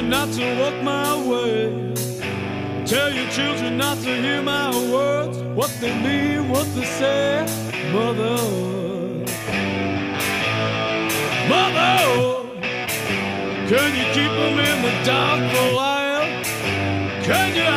children not to walk my way. Tell your children not to hear my words, what they mean, what they say. Mother, Mother, can you keep them in the dark for a while? Can you